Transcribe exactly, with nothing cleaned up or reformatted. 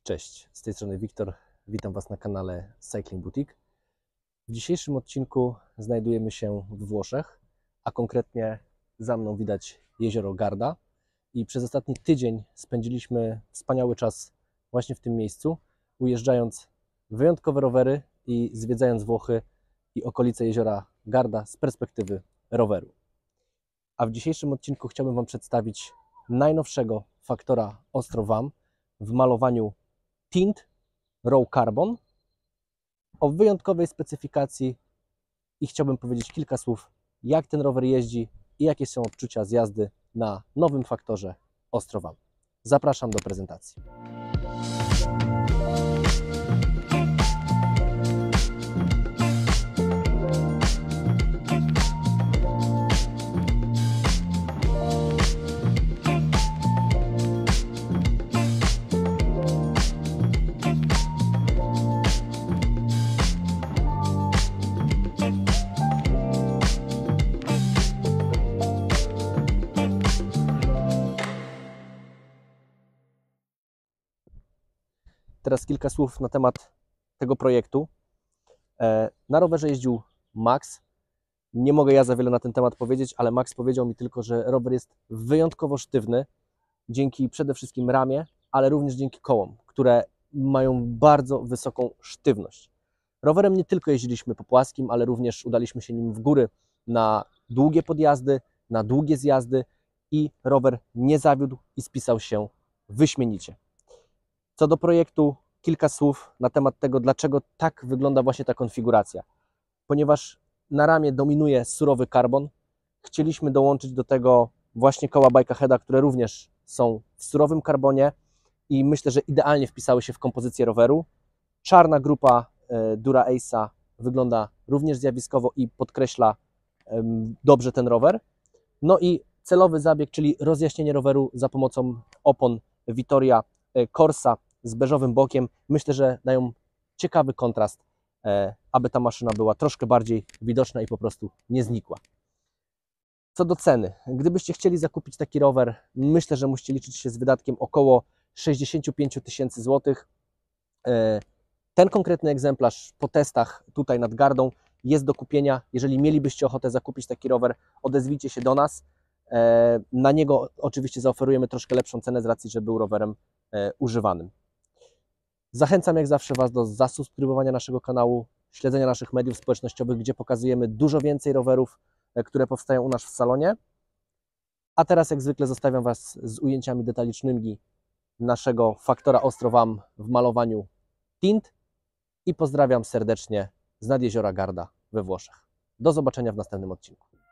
Cześć, z tej strony Wiktor, witam Was na kanale Cycling Boutique. W dzisiejszym odcinku znajdujemy się we Włoszech, a konkretnie za mną widać jezioro Garda i przez ostatni tydzień spędziliśmy wspaniały czas właśnie w tym miejscu, ujeżdżając wyjątkowe rowery i zwiedzając Włochy i okolice jeziora Garda z perspektywy roweru. A w dzisiejszym odcinku chciałbym Wam przedstawić najnowszego Factora Ostro V A M w malowaniu Tint Raw Carbon o wyjątkowej specyfikacji i chciałbym powiedzieć kilka słów, jak ten rower jeździ i jakie są odczucia z jazdy na nowym Factorze Ostro V A M. Zapraszam do prezentacji. Teraz kilka słów na temat tego projektu. Na rowerze jeździł Max. Nie mogę ja za wiele na ten temat powiedzieć, ale Max powiedział mi tylko, że rower jest wyjątkowo sztywny dzięki przede wszystkim ramie, ale również dzięki kołom, które mają bardzo wysoką sztywność. Rowerem nie tylko jeździliśmy po płaskim, ale również udaliśmy się nim w góry na długie podjazdy, na długie zjazdy i rower nie zawiódł i spisał się wyśmienicie. Co do projektu, kilka słów na temat tego, dlaczego tak wygląda właśnie ta konfiguracja. Ponieważ na ramie dominuje surowy karbon, chcieliśmy dołączyć do tego właśnie koła Bikeaheada, które również są w surowym karbonie i myślę, że idealnie wpisały się w kompozycję roweru. Czarna grupa Dura Ace'a wygląda również zjawiskowo i podkreśla dobrze ten rower. No i celowy zabieg, czyli rozjaśnienie roweru za pomocą opon Vittoria Corsa z beżowym bokiem, myślę, że dają ciekawy kontrast, aby ta maszyna była troszkę bardziej widoczna i po prostu nie znikła. Co do ceny, gdybyście chcieli zakupić taki rower, myślę, że musicie liczyć się z wydatkiem około sześćdziesiąt pięć tysięcy złotych. Ten konkretny egzemplarz po testach tutaj nad Gardą jest do kupienia. Jeżeli mielibyście ochotę zakupić taki rower, odezwijcie się do nas. Na niego oczywiście zaoferujemy troszkę lepszą cenę z racji, że był rowerem używanym. Zachęcam jak zawsze Was do zasubskrybowania naszego kanału, śledzenia naszych mediów społecznościowych, gdzie pokazujemy dużo więcej rowerów, które powstają u nas w salonie. A teraz jak zwykle zostawiam Was z ujęciami detalicznymi naszego Factora Ostro V A M w malowaniu Tint i pozdrawiam serdecznie z nad jeziora Garda we Włoszech. Do zobaczenia w następnym odcinku.